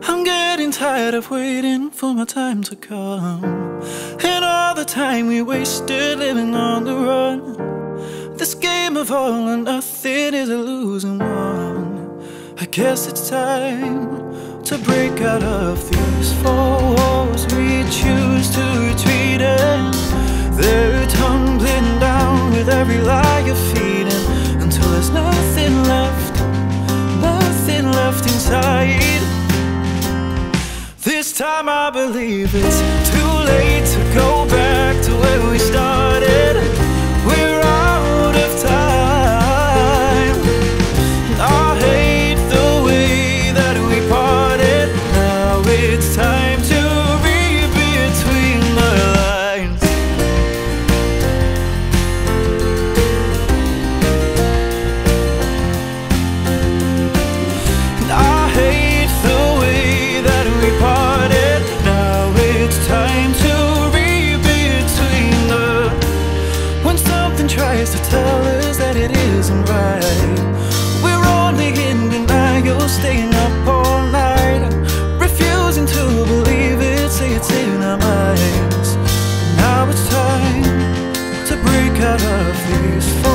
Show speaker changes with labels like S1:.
S1: I'm getting tired of waiting for my time to come, and all the time we wasted living on the run. This game of all or nothing is a losing one. I guess it's time to break out of these four walls we choose to retreat in. They're tumbling down with every lie you're feeding, until there's nothing left inside. This time I believe it's too late to go back to where we started. We're out of time. I hate the way that we parted. Now it's time to read between the lines. And I hate the way that we parted. Now it's time to read between the. When something tries to tell us that it isn't right, we're only in denial, staying up all night, refusing to believe it, say it's in our minds. Now it's time to break out of these